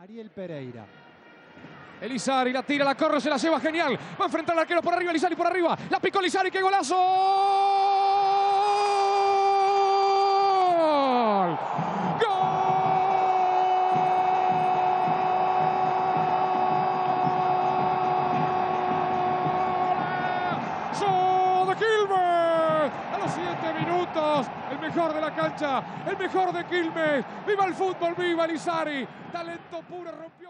Ariel Pereira. Elizari la tira, la corre, se la lleva genial. Va a enfrentar al arquero por arriba, Elizari por arriba. La picó Elizari, ¡qué golazo! ¡Gol! ¡Gol! ¡De Quilmes! A los 7 minutos, el mejor de la cancha, el mejor de Quilmes. ¡Viva el fútbol! ¡Viva Elizari! Talento puro, rompió.